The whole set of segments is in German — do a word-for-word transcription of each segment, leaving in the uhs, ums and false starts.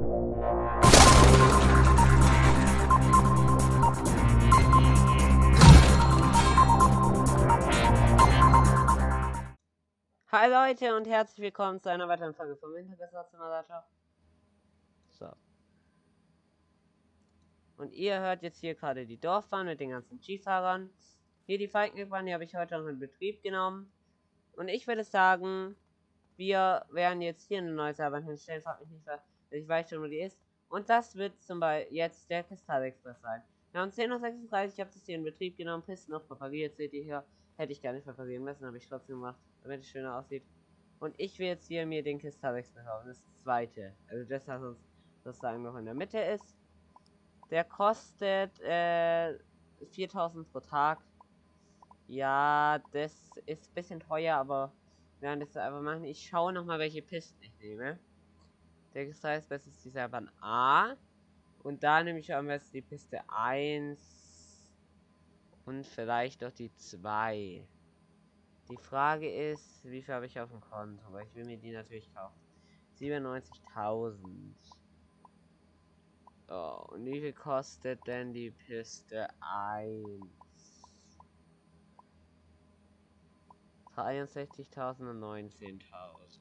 Hi Leute und herzlich willkommen zu einer weiteren Folge vom Wintergesser Simulator. So. Und ihr hört jetzt hier gerade die Dorfbahn mit den ganzen Skifahrern. Hier die Falkenbahn, die habe ich heute noch in Betrieb genommen. Und ich würde sagen, wir werden jetzt hier eine neue Seilbahn hinstellen. Fragt mich nicht, was ich weiß schon, wo die ist. Und das wird zum Beispiel jetzt der Kristallexpress sein. Wir haben zehn Uhr sechsunddreißig, ich habe das hier in Betrieb genommen, Pisten noch präpariert, seht ihr hier. Hätte ich gar nicht präparieren müssen, habe ich trotzdem gemacht, damit es schöner aussieht. Und ich will jetzt hier mir den Kristallexpress kaufen, das zweite. Also das, was uns sozusagen noch in der Mitte ist. Der kostet äh, viertausend pro Tag. Ja, das ist ein bisschen teuer, aber wir werden das einfach machen. Ich schaue nochmal, welche Pisten ich nehme. Der Kristallexpress ist die Seilbahn A. Und da nehme ich am besten die Piste eins. Und vielleicht noch die zwei. Die Frage ist, wie viel habe ich auf dem Konto? Weil ich will mir die natürlich kaufen. siebenundneunzigtausend. Oh, und wie viel kostet denn die Piste eins? dreiundsechzigtausend und neunzehntausend.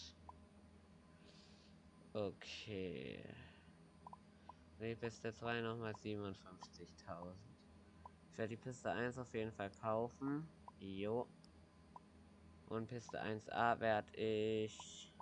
Okay. Die Piste zwei nochmal siebenundfünfzigtausend. Ich werde die Piste eins auf jeden Fall kaufen. Jo. Und Piste eins a werde ich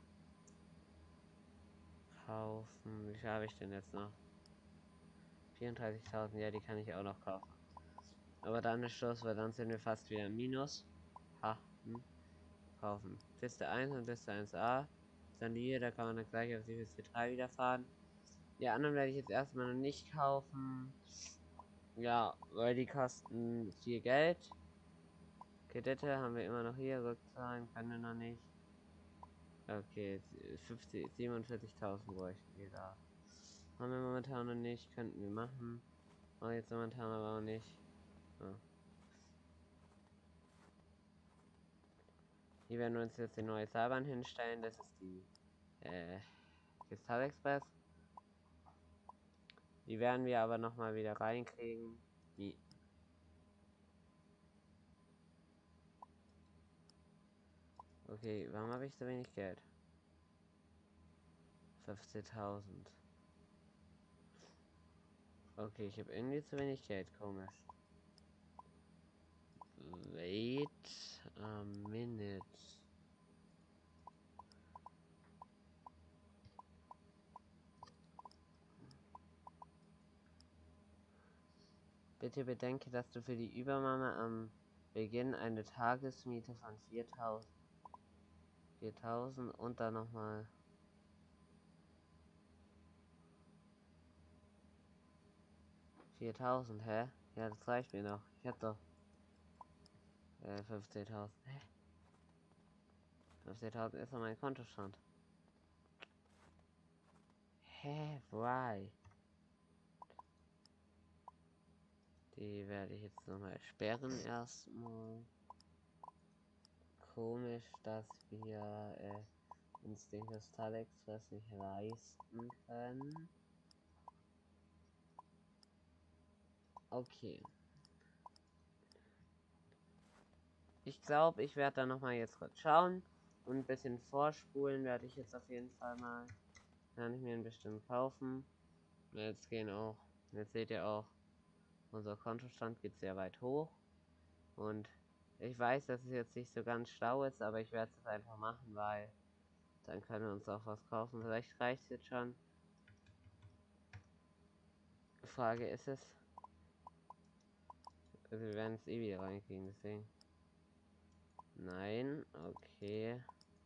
kaufen. Wie viel habe ich denn jetzt noch? vierunddreißigtausend, ja, die kann ich auch noch kaufen. Aber dann ist Schluss, weil dann sind wir fast wieder im Minus. Ha, hm. Kaufen. Piste eins und Piste eins a. Dann die hier, da kann man dann gleich auf die Piste drei wieder fahren. Die anderen werde ich jetzt erstmal noch nicht kaufen. Ja, weil die kosten viel Geld. Kredite haben wir immer noch hier, rückzahlen können wir noch nicht. Okay, siebenundvierzigtausend bräuchten wir da. Haben wir momentan noch nicht, könnten wir machen. Aber jetzt momentan aber auch nicht. Ja. Hier werden wir uns jetzt die neue Seilbahn hinstellen. Das ist die äh, Kristallexpress. Die werden wir aber nochmal wieder reinkriegen. Die Okay, warum habe ich so wenig Geld? fünfzehntausend. Okay, ich habe irgendwie zu wenig Geld, komisch. Wait a minute. Bitte bedenke, dass du für die Übernahme am Beginn eine Tagesmiete von viertausend viertausend und dann nochmal viertausend, hä? Ja, das reicht mir noch. Ich hab doch äh, fünfzehntausend. Hä? fünfzehntausend ist noch mein Kontostand. Hä? Why? Die werde ich jetzt nochmal sperren erstmal. Komisch, dass wir äh, uns den Kristallexpress nicht leisten können. Okay. Ich glaube, ich werde da nochmal jetzt kurz schauen. Und ein bisschen vorspulen werde ich jetzt auf jeden Fall mal. Kann ich mir einen bestimmt kaufen. Jetzt gehen auch. Jetzt seht ihr auch, unser Kontostand geht sehr weit hoch. Und ich weiß, dass es jetzt nicht so ganz schlau ist, aber ich werde es einfach machen, weil dann können wir uns auch was kaufen. Vielleicht reicht es jetzt schon. Die Frage ist es. Also wir werden es eh wieder reinkriegen, deswegen. Nein, okay.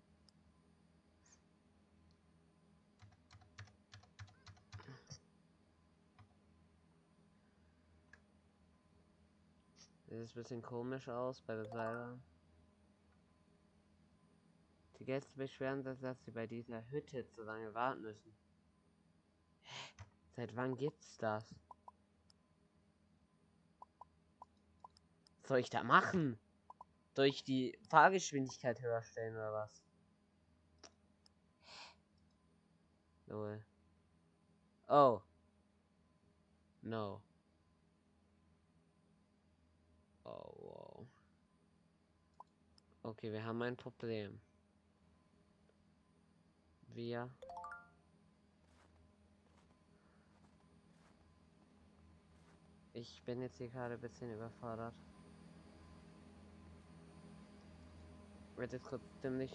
Das sieht ein bisschen komisch aus bei der Seilbahn. Die Gäste beschweren sich, dass sie bei dieser Hütte zu lange warten müssen. Hä? Seit wann gibt's das? Was soll ich da machen? Soll ich die Fahrgeschwindigkeit höher stellen oder was? Lol. Oh. No. Oh, wow. Okay, wir haben ein Problem. Wir... Ich bin jetzt hier gerade ein bisschen überfordert. Wird jetzt kurz ziemlich...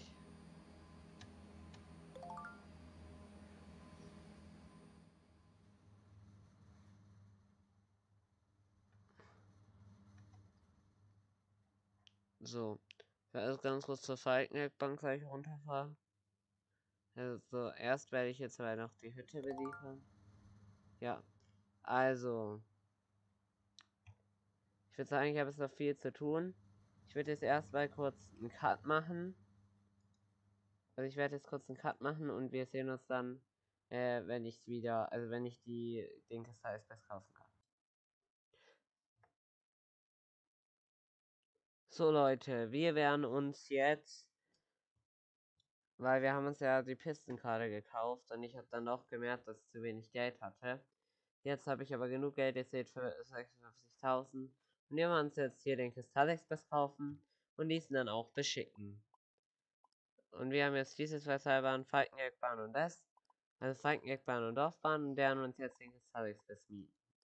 So. Ich werde also ganz kurz zur Falkenberg-Bank gleich runterfahren. Also, erst werde ich jetzt mal noch die Hütte beliefern. Ja. Also. Ich würde sagen, ich habe jetzt noch viel zu tun. Ich würde jetzt erstmal kurz einen Cut machen. Also ich werde jetzt kurz einen Cut machen und wir sehen uns dann, äh, wenn ich wieder, also wenn ich die, den Kristall Express kaufen kann. So Leute, wir werden uns jetzt, weil wir haben uns ja die Pistenkarte gekauft und ich habe dann doch gemerkt, dass ich zu wenig Geld hatte. Jetzt habe ich aber genug Geld, ihr seht, für sechsundfünfzigtausend. Und wir werden uns jetzt hier den Kristall Express kaufen und diesen dann auch beschicken. Und wir haben jetzt diese zwei Seilbahnen, Falkeneckbahn und das. Also Falkeneckbahn und Dorfbahn und werden uns jetzt den Kristall Express mieten.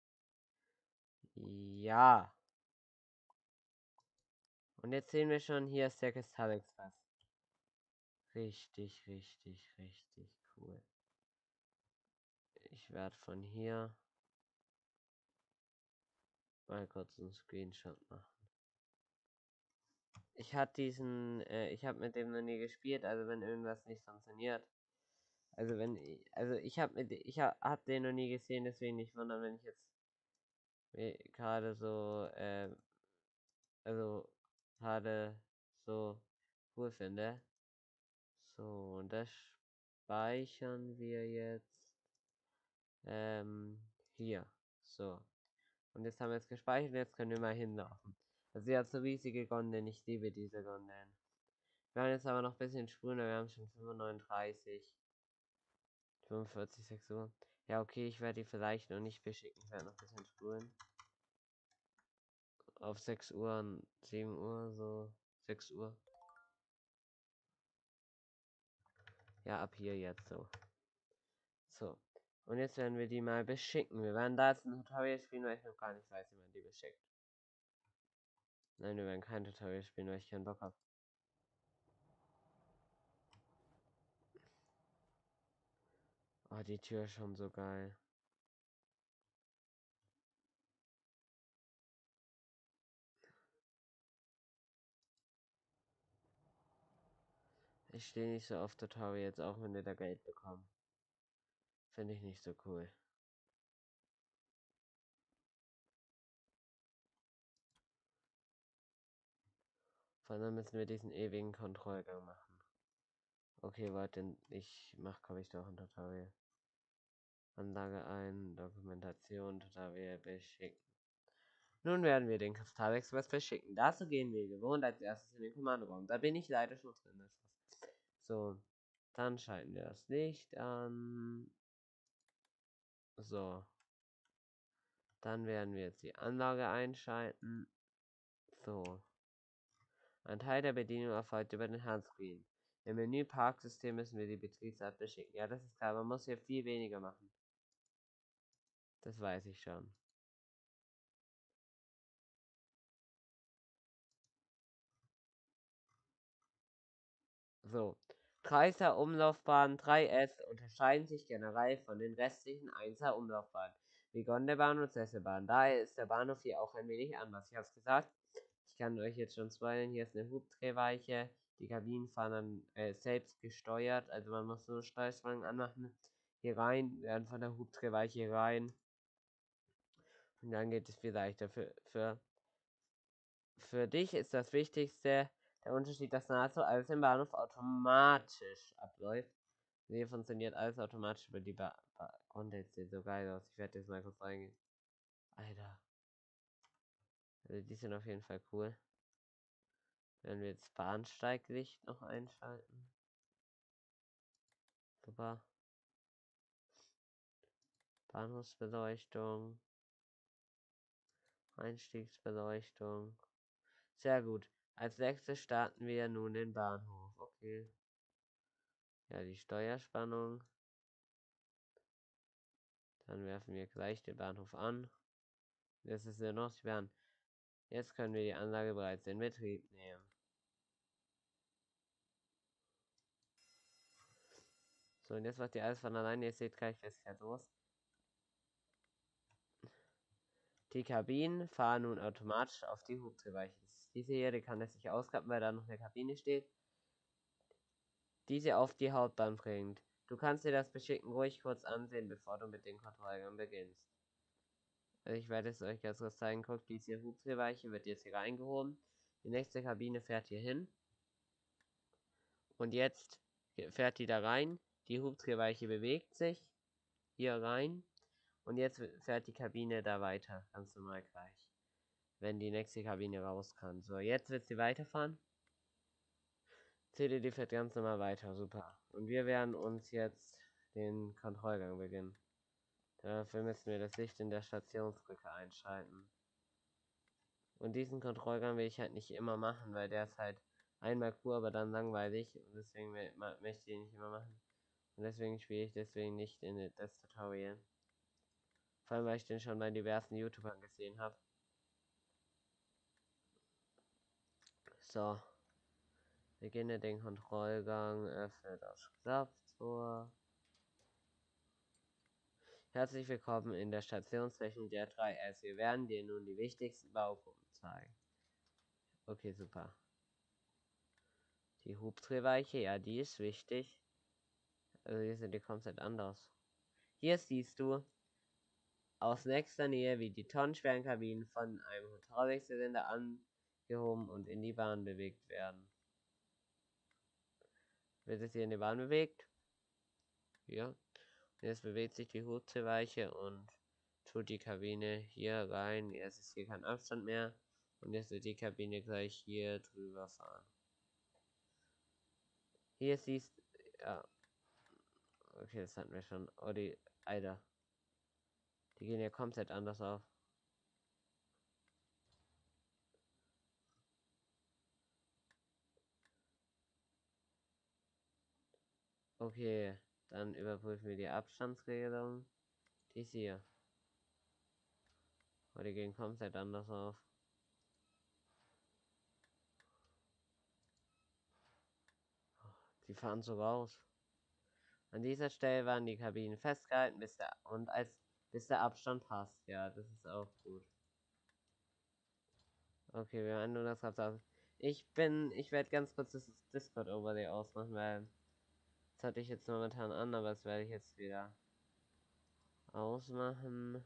Ja. Und jetzt sehen wir schon, hier ist der Kristall Express. Richtig, richtig, richtig cool. Ich werde von hier mal kurz einen Screenshot machen. Ich hatte diesen, äh, ich habe mit dem noch nie gespielt, also wenn irgendwas nicht funktioniert. Also wenn, also ich habe mit, ich habe hab den noch nie gesehen, deswegen nicht wundern, wenn ich jetzt gerade so, äh, also gerade so cool finde. So, und das speichern wir jetzt ähm, hier. So. Und jetzt haben wir es gespeichert, jetzt können wir mal hinlaufen. Also sie hat so riesige Gondeln, ich liebe diese Gondeln. Wir haben jetzt aber noch ein bisschen Spuren, wir haben schon fünfundneunzig, fünfundvierzig, sechs Uhr. Ja, okay, ich werde die vielleicht noch nicht beschicken, ich werde noch ein bisschen spulen. Auf sechs Uhr, sieben Uhr, so sechs Uhr. Ja, ab hier jetzt so. So. Und jetzt werden wir die mal beschicken. Wir werden da jetzt ein Tutorial spielen, weil ich noch gar nicht weiß, wie man die beschickt. Nein, wir werden kein Tutorial spielen, weil ich keinen Bock habe. Oh, die Tür ist schon so geil. Ich stehe nicht so auf Tutorials, auch wenn wir da Geld bekommen. Finde ich nicht so cool. Vor allem müssen wir diesen ewigen Kontrollgang machen. Okay, warte, ich mach, glaube ich, doch ein Tutorial. Anlage ein, Dokumentation, Tutorial beschicken. Nun werden wir den Kristall Express verschicken. Dazu gehen wir gewohnt als erstes in den Kommandoraum. Da bin ich leider schon drin. So, dann schalten wir das Licht an. So. Dann werden wir jetzt die Anlage einschalten. So. Ein Teil der Bedienung erfolgt über den Handscreen. Im Menü Parksystem müssen wir die Betriebsart beschicken. Ja, das ist klar. Man muss hier viel weniger machen. Das weiß ich schon. So. Dreiser Umlaufbahn drei S unterscheiden sich generell von den restlichen Einser Umlaufbahnen, wie Gondelbahn und Sesselbahn. Daher ist der Bahnhof hier auch ein wenig anders. Ich habe es gesagt, ich kann euch jetzt schon spoilern, hier ist eine Hubdrehweiche, die Kabinen fahren dann äh, selbst gesteuert, also man muss nur Steuerstrang anmachen, hier rein, werden von der Hubdrehweiche rein und dann geht es viel leichter. Für, für, für dich ist das Wichtigste, der Unterschied, dass nahezu alles im Bahnhof automatisch abläuft. Hier funktioniert alles automatisch über die ba ba Content sieht so geil aus. Ich werde jetzt mal kurz reingehen. Alter. Also die sind auf jeden Fall cool. Werden wir jetzt Bahnsteiglicht noch einschalten. Super. Bahnhofsbeleuchtung. Einstiegsbeleuchtung. Sehr gut. Als nächstes starten wir nun den Bahnhof. Okay. Ja, die Steuerspannung. Dann werfen wir gleich den Bahnhof an. Das ist ja noch die Bahn. Jetzt können wir die Anlage bereits in Betrieb nehmen. So, und jetzt macht ihr alles von alleine. Ihr seht gleich, was fährt los. Die Kabinen fahren nun automatisch auf die Hubträgerweiche. Diese hier, die kann es nicht ausklappen, weil da noch eine Kabine steht. Diese auf die Hauptbahn bringt. Du kannst dir das Beschicken ruhig kurz ansehen, bevor du mit den Kontrollgängen beginnst. Also ich werde es euch ganz kurz zeigen. Guckt, diese Hubträgerweiche wird jetzt hier reingehoben. Die nächste Kabine fährt hier hin. Und jetzt fährt die da rein. Die Hubträgerweiche bewegt sich hier rein. Und jetzt fährt die Kabine da weiter, ganz normal gleich. Wenn die nächste Kabine raus kann. So, jetzt wird sie weiterfahren. C D D fährt ganz normal weiter, super. Und wir werden uns jetzt den Kontrollgang beginnen. Dafür müssen wir das Licht in der Stationsbrücke einschalten. Und diesen Kontrollgang will ich halt nicht immer machen, weil der ist halt einmal cool, aber dann langweilig. Und deswegen möchte ich ihn nicht immer machen. Und deswegen spiele ich deswegen nicht in das Tutorial. Vor allem, weil ich den schon bei diversen YouTubern gesehen habe. So. Beginne den Kontrollgang, öffne das Klapptor. Herzlich willkommen in der Stationsfläche der drei S. Wir werden dir nun die wichtigsten Baugruppen zeigen. Okay, super. Die Hubdrehweiche, ja, die ist wichtig. Also hier sind die komplett anders. Hier siehst du aus nächster Nähe, wie die tonnenschweren Kabinen von einem Hydraulikzylinder angehoben und in die Bahn bewegt werden. Wird es hier in die Bahn bewegt? Ja. Und jetzt bewegt sich die Hubdrehweiche und tut die Kabine hier rein. Jetzt ist hier kein Abstand mehr. Und jetzt wird die Kabine gleich hier drüber fahren. Hier siehst du, ja. Okay, das hatten wir schon. Oh, die, Alter. Die gehen ja komplett anders auf. Okay, dann überprüfen wir die Abstandsregelung. Die ist hier. Oh, die gehen komplett anders auf. Die fahren so raus. An dieser Stelle waren die Kabinen festgehalten, bis der und als bis der Abstand passt. Ja, das ist auch gut. Okay, wir haben nur das Radar. Ich bin, ich werde ganz kurz das Discord-Overlay ausmachen, weil das hatte ich jetzt momentan an, aber das werde ich jetzt wieder ausmachen.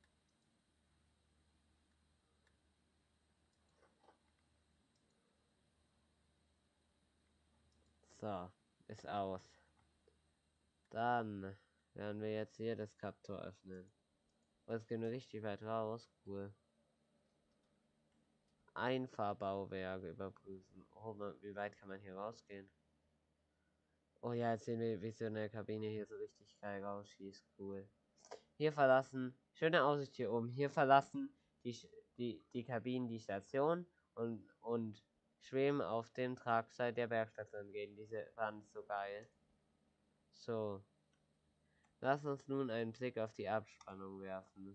So, ist aus. Dann werden wir jetzt hier das Kaptor öffnen. Oh, es geht nur richtig weit raus. Cool. Einfahrbauwerke überprüfen. Oh, wie weit kann man hier rausgehen? Oh ja, jetzt sehen wir, wie so eine Kabine hier so richtig geil rausschießt. Cool. Hier verlassen. Schöne Aussicht hier oben. Hier verlassen die, die, die Kabinen die Station und, und schweben auf dem Tragseil der Bergstation gehen. Diese waren so geil. So. Lass uns nun einen Blick auf die Abspannung werfen.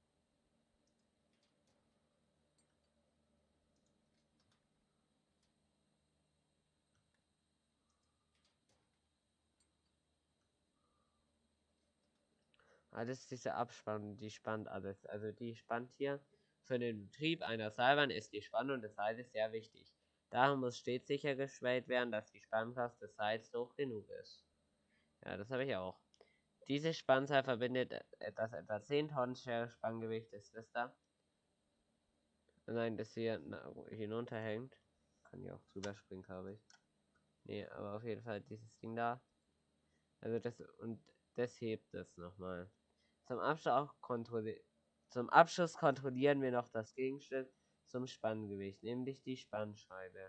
Alles ist diese Abspannung, die spannt alles. Also die spannt hier. Für den Betrieb einer Seilbahn ist die Spannung des Seiles sehr wichtig. Darum muss stets sichergestellt werden, dass die Spannkraft des Seils hoch genug ist. Ja, das habe ich auch. Diese Spannzahl verbindet das etwa zehn Tonnen schwere Spanngewicht des Twister. Nein, das hier hinunterhängt. Kann ich auch drüber springen, glaube ich. Nee, aber auf jeden Fall dieses Ding da. Also das und das hebt es nochmal. Zum Abschluss, auch kontrolli zum Abschluss kontrollieren wir noch das Gegenstück zum Spanngewicht, nämlich die Spannscheibe.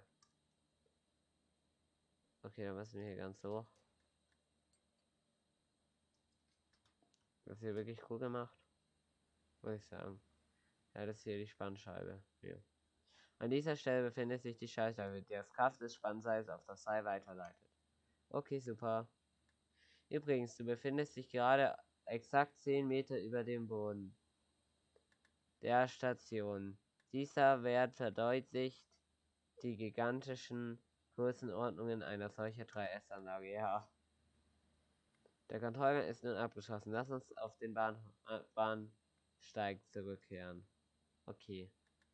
Okay, dann müssen wir hier ganz hoch. Das ist hier wirklich cool gemacht. Muss ich sagen. Ja, das ist hier die Spannscheibe. Hier. An dieser Stelle befindet sich die Schaltscheibe, die das Kraft des Spannseils auf das Seil weiterleitet. Okay, super. Übrigens, du befindest dich gerade exakt zehn Meter über dem Boden der Station. Dieser Wert verdeutlicht die gigantischen Größenordnungen einer solchen drei S-Anlage. Ja. Der Kontrollgang ist nun abgeschlossen. Lass uns auf den Bahn äh, Bahnsteig zurückkehren. Okay.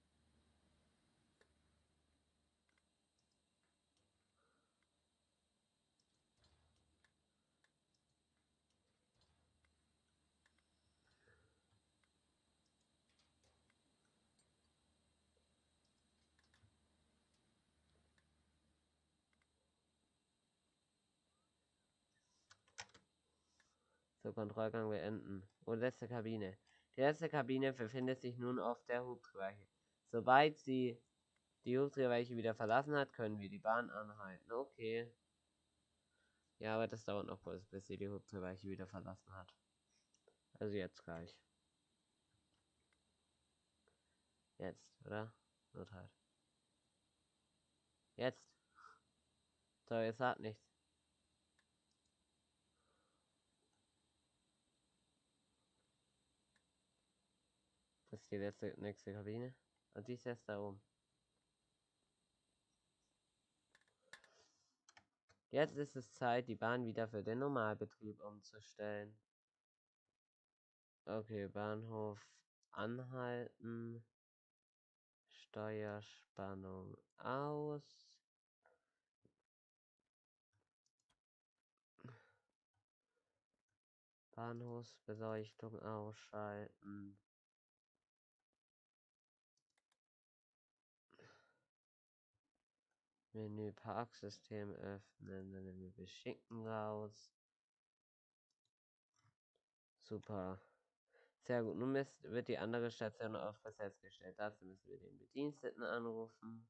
So, Kontrollgang beenden. Und letzte Kabine. Die letzte Kabine befindet sich nun auf der Hubträgerweiche. Sobald sie die Hubträgerweiche wieder verlassen hat, können wir die Bahn anhalten. Okay. Ja, aber das dauert noch kurz, bis sie die Hubträgerweiche wieder verlassen hat. Also jetzt gleich. Jetzt, oder? Notfall. Jetzt. So, jetzt sagt nichts. Das ist die letzte, nächste Kabine. Und die ist jetzt da oben. Jetzt ist es Zeit, die Bahn wieder für den Normalbetrieb umzustellen. Okay, Bahnhof anhalten. Steuerspannung aus. Bahnhofsbeleuchtung ausschalten. Menü Parksystem öffnen. Dann nehmen wir Beschicken raus. Super. Sehr gut. Nun ist, wird die andere Station auf Besetzt gestellt. Dazu müssen wir den Bediensteten anrufen.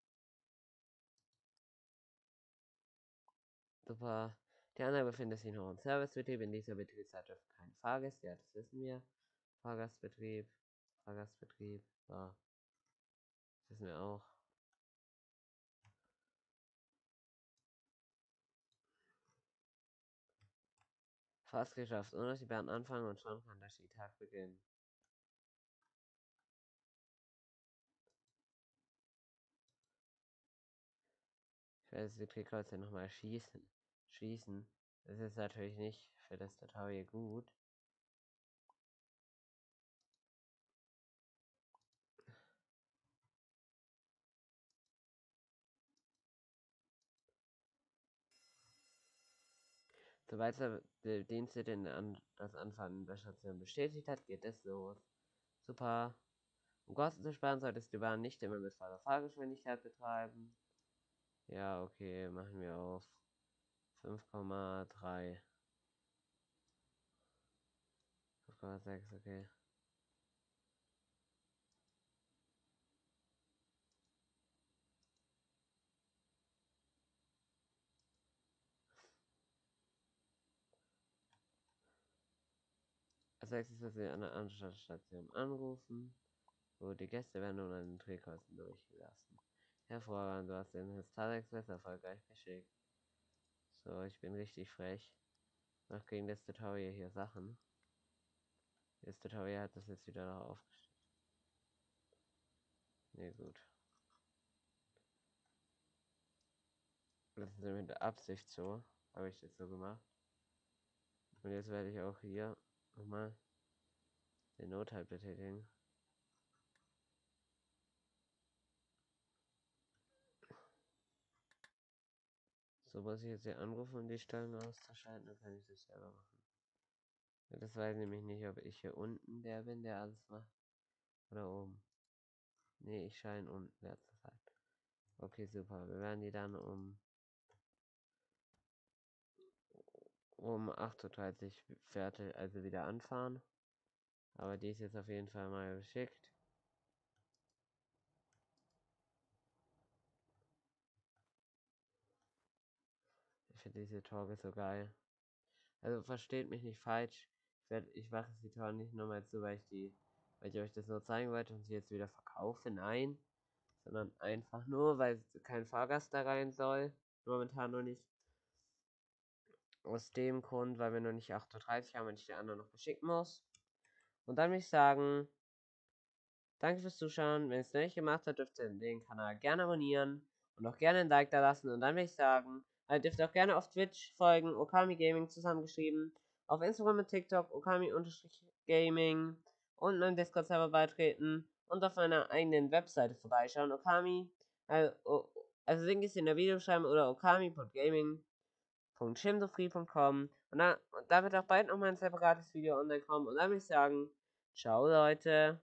Super. Die andere befindet sich noch im Servicebetrieb. In dieser Betriebszeit dürfen keine Fahrgäste. Ja, das wissen wir. Fahrgastbetrieb. Fahrgastbetrieb. So. Das wissen wir auch. Fast geschafft. Nur noch die Bahn anfangen und schon kann der Skitag beginnen. Ich werde die Drehkreuze nochmal schießen. Schießen. Das ist natürlich nicht für das Tutorial gut. Sobald der Dienste den an das Anfahren der Station bestätigt hat, geht es los. Super. Um Kosten zu sparen, solltest du die Bahn nicht immer mit voller Fahrgeschwindigkeit betreiben. Ja, okay, machen wir auf fünf Komma drei. fünf Komma sechs, okay. Als nächstes müssen wir an der Anschlussstation anrufen. So, die Gäste werden nun an den Drehkreuzen durchgelassen. Hervorragend, du hast den Star Express erfolgreich geschickt. So, ich bin richtig frech. Mach gegen das Tutorial hier Sachen. Das Tutorial hat das jetzt wieder noch aufgestellt. Ne, gut. Das ist mit der Absicht so. Habe ich das so gemacht. Und jetzt werde ich auch hier nochmal den Notfall betätigen. So muss ich jetzt hier anrufen, um die Steuerung auszuschalten, dann kann ich das selber machen. Ja, das weiß nämlich nicht, ob ich hier unten der bin, der alles macht. Oder oben. Ne, ich scheine unten der zu sein. Okay, super. Wir werden die dann um um acht Uhr dreißig fertig, also wieder anfahren. Aber die ist jetzt auf jeden Fall mal geschickt. Ich finde diese Torge so geil. Also versteht mich nicht falsch. werd, ich mache die Tore nicht nochmal zu, weil ich die, weil ich euch das nur zeigen wollte und sie jetzt wieder verkaufe, nein. Sondern einfach nur, weil kein Fahrgast da rein soll. Momentan noch nicht. Aus dem Grund, weil wir noch nicht acht Uhr dreißig haben und ich den anderen noch beschicken muss. Und dann würde ich sagen, danke fürs Zuschauen. Wenn ihr es noch nicht gemacht habt, dürft ihr den Kanal gerne abonnieren und auch gerne ein Like da lassen. Und dann würde ich sagen, ihr dürft auch gerne auf Twitch folgen, Okami Gaming zusammengeschrieben. Auf Instagram und TikTok Okami-Gaming und meinem Discord-Server beitreten und auf meiner eigenen Webseite vorbeischauen. Okami, also, also Link ist in der Videobeschreibung oder okami punkt gaming punkt shimdofree punkt com und, da, und da wird auch bald nochmal ein separates Video online kommen. Und dann würde ich sagen, ciao Leute.